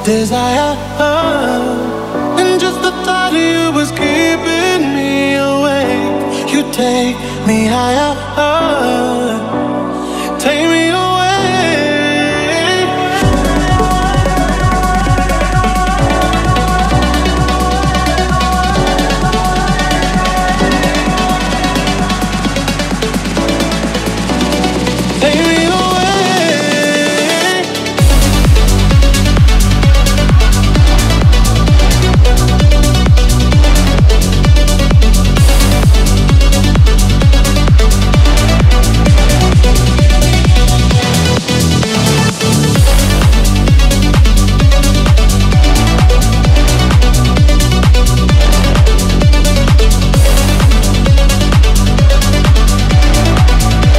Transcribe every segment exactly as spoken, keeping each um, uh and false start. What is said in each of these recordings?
desire, and just the thought of you was keeping me awake. You take me higher, take me away.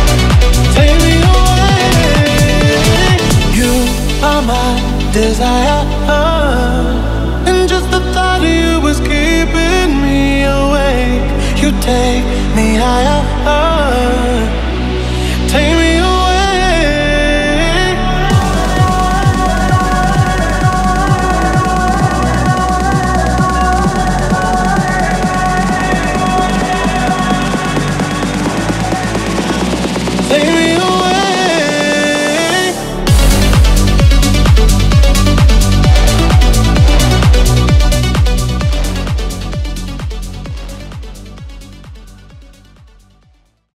Desire